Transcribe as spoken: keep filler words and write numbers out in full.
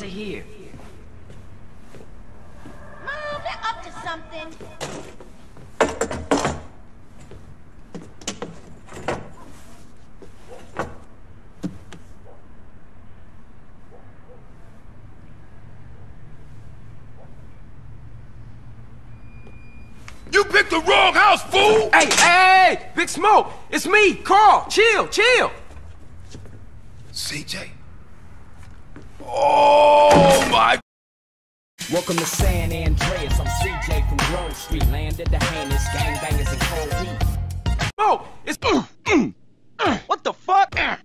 are here. Mom, they're up to something. You picked the wrong house, fool! Hey, hey, hey! Big Smoke! It's me, Carl! Chill, chill! C J? Oh my... Welcome to San Andreas, I'm C J from Grove Street. Landed the heinous gangbangers in cold heat. Smoke! It's... What the fuck?